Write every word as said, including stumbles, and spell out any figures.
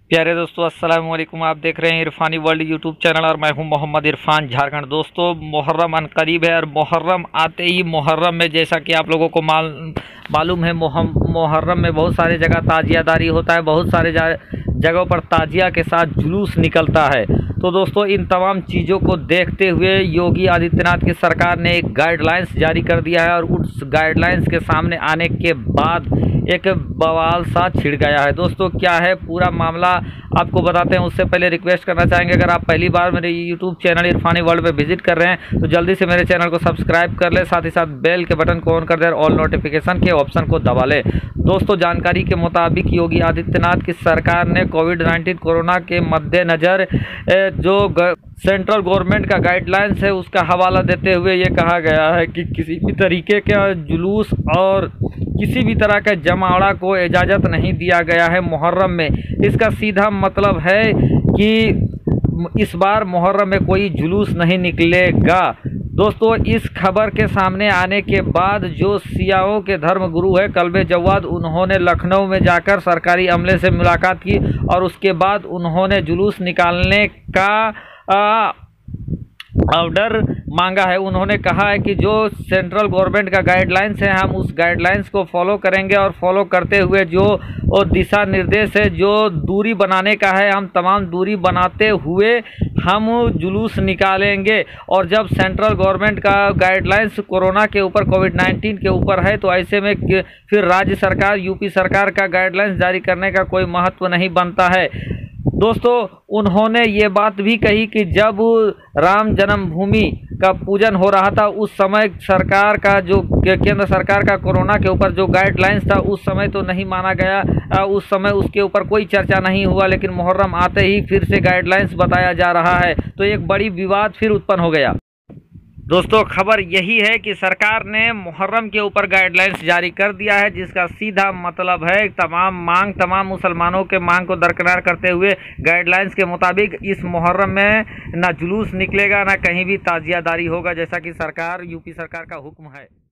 प्यारे दोस्तों, अस्सलाम वालेकुम। आप देख रहे हैं इरफानी वर्ल्ड यूट्यूब चैनल और मैं हूं मोहम्मद इरफान, झारखंड। दोस्तों, मुहर्रम अनकरीब है और मुहर्रम आते ही मुहर्रम में जैसा कि आप लोगों को माल मालूम है मुहर्रम में बहुत सारे जगह ताजियादारी होता है, बहुत सारे जगहों पर ताजिया के साथ जुलूस निकलता है। तो दोस्तों, इन तमाम चीज़ों को देखते हुए योगी आदित्यनाथ की सरकार ने एक गाइडलाइंस जारी कर दिया है और उस गाइडलाइंस के सामने आने के बाद एक बवाल सा छिड़ गया है। दोस्तों, क्या है पूरा मामला आपको बताते हैं। उससे पहले रिक्वेस्ट करना चाहेंगे, अगर आप पहली बार मेरे यूट्यूब चैनल इरफानी वर्ल्ड में विजिट कर रहे हैं तो जल्दी से मेरे चैनल को सब्सक्राइब कर ले, साथ ही साथ बेल के बटन को ऑन कर दे और ऑल नोटिफिकेशन के ऑप्शन को दबा ले। दोस्तों, जानकारी के मुताबिक योगी आदित्यनाथ की सरकार ने कोविड नाइन्टीन कोरोना के मद्देनज़र जो सेंट्रल गवर्नमेंट का गाइडलाइंस है उसका हवाला देते हुए ये कहा गया है कि किसी भी तरीके का जुलूस और किसी भी तरह के जमावड़ा को इजाज़त नहीं दिया गया है मुहर्रम में। इसका सीधा मतलब है कि इस बार मुहर्रम में कोई जुलूस नहीं निकलेगा। दोस्तों, इस खबर के सामने आने के बाद जो सियाओं के धर्म गुरु है कल्बे जवाद, उन्होंने लखनऊ में जाकर सरकारी अमले से मुलाकात की और उसके बाद उन्होंने जुलूस निकालने का ऑर्डर मांगा है। उन्होंने कहा है कि जो सेंट्रल गवर्नमेंट का गाइडलाइंस है हम उस गाइडलाइंस को फॉलो करेंगे और फॉलो करते हुए जो दिशा निर्देश है, जो दूरी बनाने का है, हम तमाम दूरी बनाते हुए हम जुलूस निकालेंगे। और जब सेंट्रल गवर्नमेंट का गाइडलाइंस कोरोना के ऊपर कोविड नाइन्टीन के ऊपर है तो ऐसे में फिर राज्य सरकार यूपी सरकार का गाइडलाइंस जारी करने का कोई महत्व नहीं बनता है। दोस्तों, उन्होंने ये बात भी कही कि जब राम जन्मभूमि का पूजन हो रहा था उस समय सरकार का जो केंद्र सरकार का कोरोना के ऊपर जो गाइडलाइंस था उस समय तो नहीं माना गया, उस समय उसके ऊपर कोई चर्चा नहीं हुआ, लेकिन मुहर्रम आते ही फिर से गाइडलाइंस बताया जा रहा है तो एक बड़ी विवाद फिर उत्पन्न हो गया। दोस्तों, खबर यही है कि सरकार ने मुहर्रम के ऊपर गाइडलाइंस जारी कर दिया है, जिसका सीधा मतलब है तमाम मांग तमाम मुसलमानों के मांग को दरकिनार करते हुए गाइडलाइंस के मुताबिक इस मुहर्रम में ना जुलूस निकलेगा ना कहीं भी ताजियादारी होगा, जैसा कि सरकार यूपी सरकार का हुक्म है।